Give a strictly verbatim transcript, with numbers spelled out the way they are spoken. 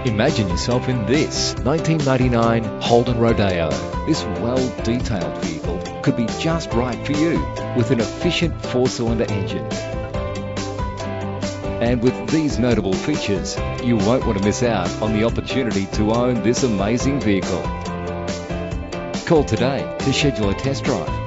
Imagine yourself in this nineteen ninety-nine Holden Rodeo. This well-detailed vehicle could be just right for you with an efficient four-cylinder engine. And with these notable features, you won't want to miss out on the opportunity to own this amazing vehicle. Call today to schedule a test drive.